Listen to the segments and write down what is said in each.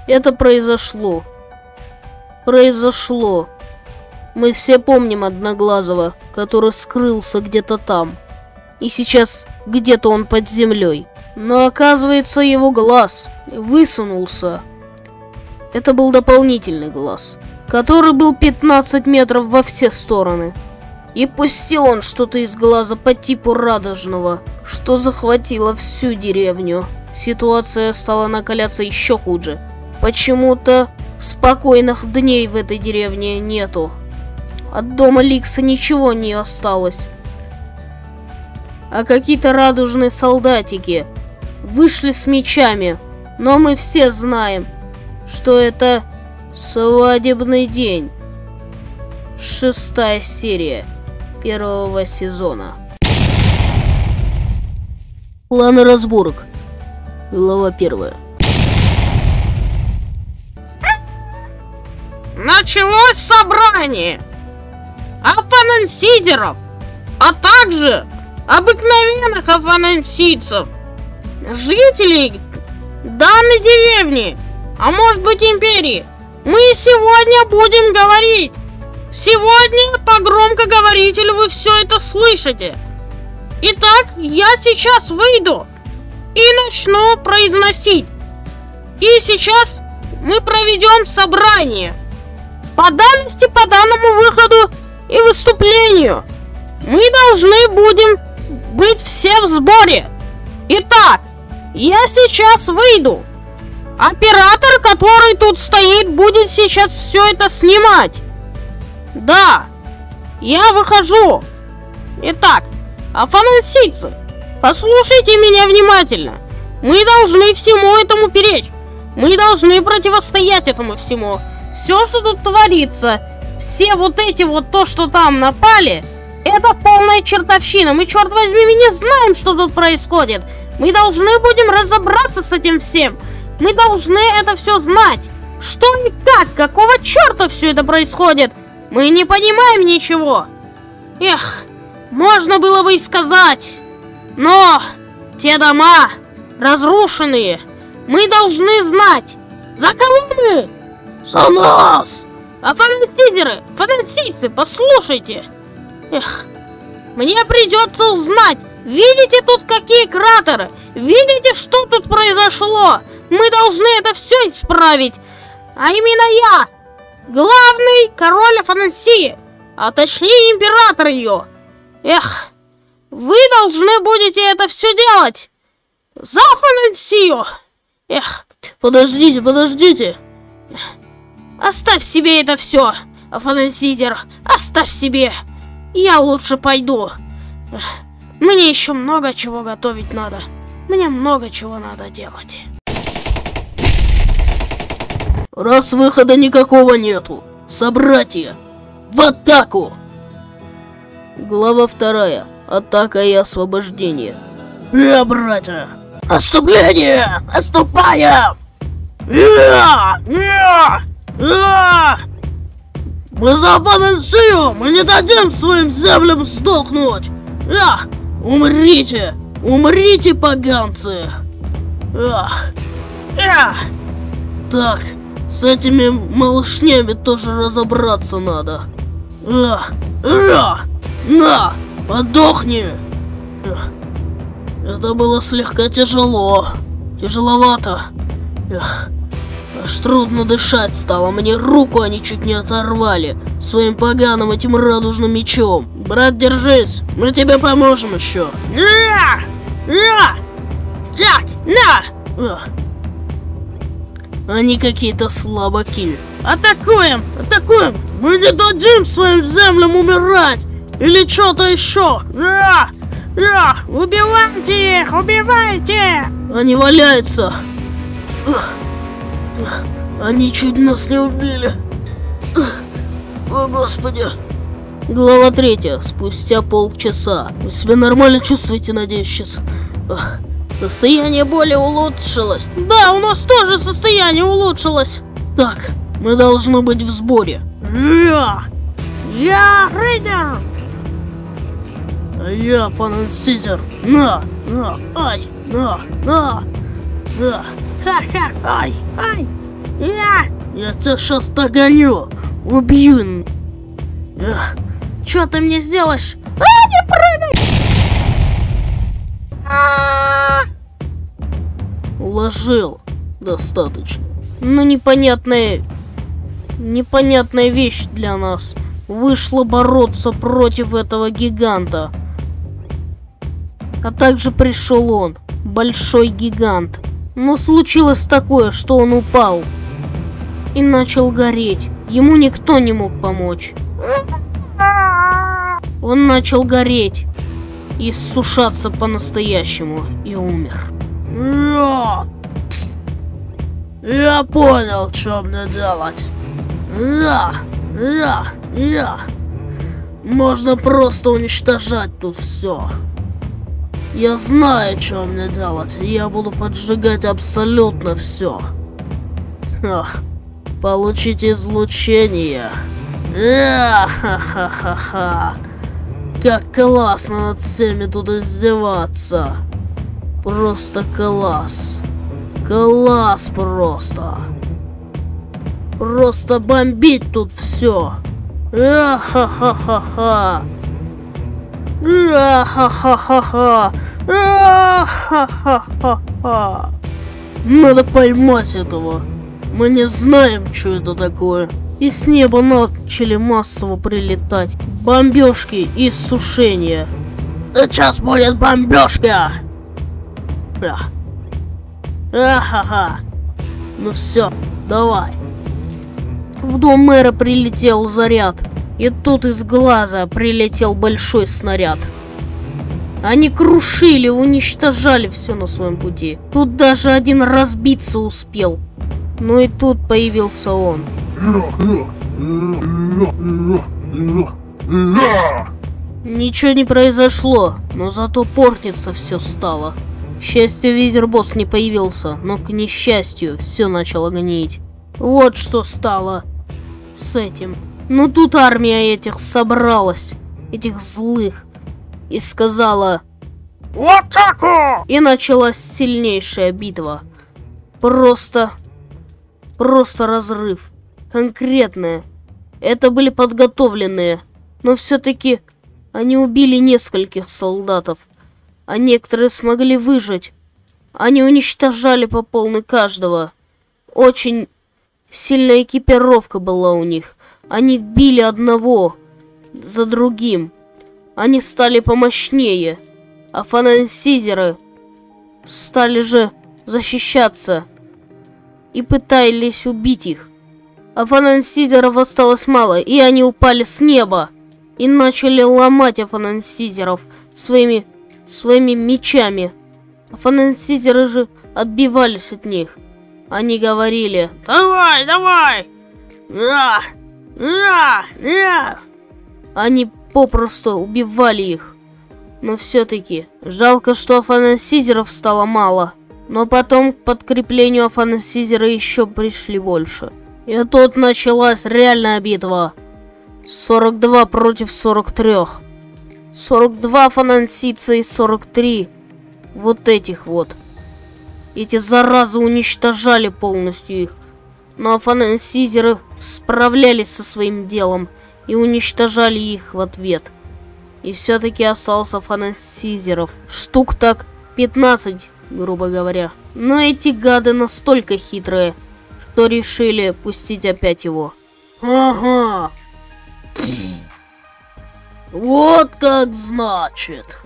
Это произошло. Мы все помним Одноглазого, который скрылся где-то там. И сейчас где-то он под землей. Но оказывается, его глаз высунулся. Это был дополнительный глаз, который был 15 метров во все стороны. И пустил он что-то из глаза по типу радужного, что захватило всю деревню. Ситуация стала накаляться еще хуже. Почему-то спокойных дней в этой деревне нету. От дома Ликса ничего не осталось. А какие-то радужные солдатики вышли с мечами. Но мы все знаем, что это свадебный день. 6-я серия 1-го сезона. Планы разборок. Глава 1. Началось собрание афанансийцев, а также обыкновенных афанансийцев, жителей данной деревни, а может быть империи. Мы сегодня будем говорить. Сегодня по громкоговорителю вы все это слышите. Итак, я сейчас выйду и начну произносить. И сейчас мы проведем собрание. По данности, по данному выходу и выступлению мы должны будем быть все в сборе. Итак, я сейчас выйду. Оператор, который тут стоит, будет сейчас все это снимать. Да, я выхожу. Итак, афанансийцы, послушайте меня внимательно. Мы должны всему этому перечь. Мы должны противостоять этому всему. Все, что тут творится, все вот эти вот то, что там напали, это полная чертовщина. Мы, черт возьми, не знаем, что тут происходит. Мы должны будем разобраться с этим всем. Мы должны это все знать. Что и как, какого черта все это происходит? Мы не понимаем ничего. Эх, можно было бы и сказать. Но те дома разрушенные. Мы должны знать. За кого мы? За нас! Афанансийцы, послушайте. Эх, мне придется узнать. Видите тут какие кратеры? Видите, что тут произошло? Мы должны это все исправить. А именно я, главный король Афанансии, а точнее император ее. Эх, вы должны будете это все делать. За Афанансию. Эх, Подождите. Оставь себе это все, Афанансийцер, оставь себе. Я лучше пойду. Мне еще много чего готовить надо. Мне много чего надо делать. Раз выхода никакого нету, собратья, в атаку! Глава 2. Атака и освобождение. Братья! Отступление! Отступаем! Мы за Афанансию! Мы не дадим своим землям сдохнуть! Умрите! Умрите, поганцы! Так, с этими малышнями тоже разобраться надо. На, подохни! Это было слегка тяжеловато. Аж трудно дышать стало, мне руку они чуть не оторвали своим поганым этим радужным мечом. Брат, держись, мы тебе поможем еще. Так, на! Они какие-то слабаки. Атакуем! Мы не дадим своим землям умирать! Или что-то еще! Убивайте их! Убивайте! Они валяются! Они чуть нас не убили! О, Господи! Глава 3. Спустя полчаса. Вы себя нормально чувствуете, надеюсь, сейчас? Состояние более улучшилось. Да, у нас тоже состояние улучшилось. Так, мы должны быть в сборе. Я рейдер. А я Афанансийцер. Ха-ха, ай. Я тебя сейчас догоню. Убью. Чё ты мне сделаешь? Не прыгай! Уложил. Достаточно. Ну, непонятная вещь для нас. Вышло бороться против этого гиганта. А также пришел он, большой гигант. Но случилось такое, что он упал и начал гореть. Ему никто не мог помочь. Он начал гореть и иссушаться по-настоящему и умер. Я понял, что мне делать. Можно просто уничтожать тут все. Я знаю, что мне делать. Я буду поджигать абсолютно все. Получить излучение. Как классно над всеми тут издеваться. Просто класс. Класс просто. Просто бомбить тут все. Надо поймать этого. Мы не знаем, что это такое. И с неба начали массово прилетать бомбежки и иссушения. Сейчас будет бомбежка. Ну все, давай. В дом мэра прилетел заряд. И тут из глаза прилетел большой снаряд. Они крушили, уничтожали все на своем пути. Тут даже один разбиться успел. Ну и тут появился он. Ничего не произошло, но зато портиться все стало. К счастью, Визербосс не появился, но к несчастью все начало гнить. Вот что стало с этим. Ну тут армия этих собралась, этих злых, и сказала: «В атаку!» И началась сильнейшая битва. Просто разрыв. Конкретная. Это были подготовленные, но все-таки они убили нескольких солдатов, а некоторые смогли выжить. Они уничтожали по полной каждого. Очень сильная экипировка была у них. Они били одного за другим. Они стали помощнее. А фанансизеры стали же защищаться и пытались убить их. А фанансизеров осталось мало, и они упали с неба и начали ломать фанансизеров своими мечами. А фанансизеры же отбивались от них. Они говорили: «Давай, давай!» Они попросту убивали их. Но все-таки жалко, что фанансизеров стало мало. Но потом к подкреплению фанансизеры еще пришли больше. И тут началась реальная битва. 42 против 43. 42 фанансийца и 43 вот этих вот. Эти заразы уничтожали полностью их. Но фанансизеры справлялись со своим делом и уничтожали их в ответ. И все-таки остался фанансизеров штук так 15, грубо говоря. Но эти гады настолько хитрые, что решили пустить опять его. Ага. Вот как значит.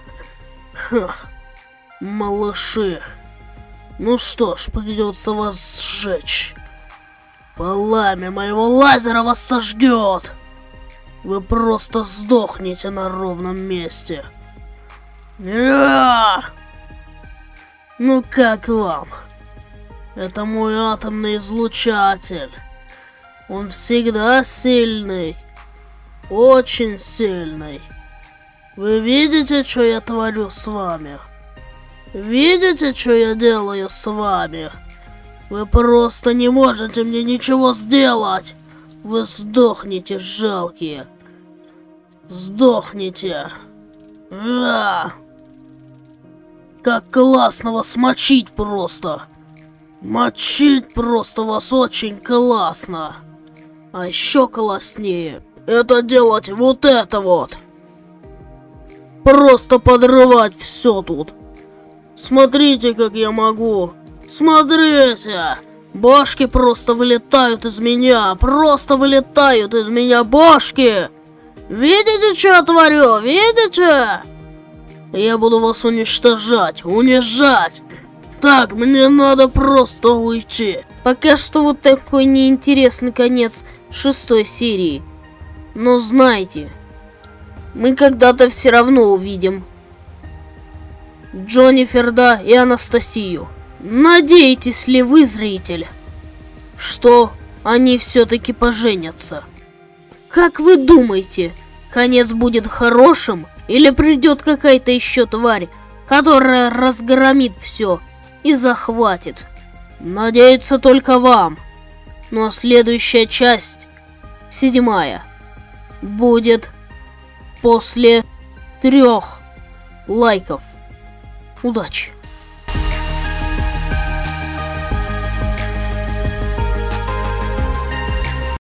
Малыши. Ну что ж, придется вас сжечь. Пламя моего лазера вас сожгет. Вы просто сдохнете на ровном месте. Ну как вам? Это мой атомный излучатель. Он всегда сильный. Очень сильный. Вы видите, что я творю с вами? Видите, что я делаю с вами? Вы просто не можете мне ничего сделать. Вы сдохнете, жалкие. Сдохнете. Как классно вас мочить просто. Мочить просто вас очень классно. А еще класснее это делать вот это вот. Просто подрывать все тут. Смотрите, как я могу. Смотрите. Башки просто вылетают из меня. Просто вылетают из меня башки. Видите, что я творю? Видите? Я буду вас уничтожать. Унижать. Так, мне надо просто уйти. Пока что вот такой неинтересный конец 6-й серии. Но знайте, мы когда-то все равно увидим Дженнифер, да, и Анастасию. Надеетесь ли вы, зритель, что они все-таки поженятся? Как вы думаете, конец будет хорошим или придет какая-то еще тварь, которая разгромит все и захватит? Надеяться только вам. Но следующая часть, 7-я, будет после 3 лайков. Удачи!